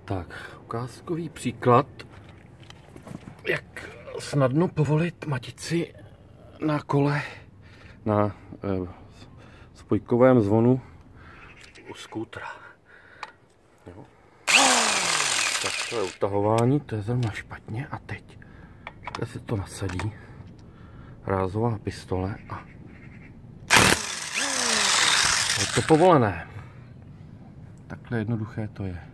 Tak, ukázkový příklad, jak snadno povolit matici na kole na spojkovém zvonu u skútra. Jo. Tak to je utahování, to je zrovna špatně a teď se to nasadí, rázová pistole a je to povolené. Takhle jednoduché to je.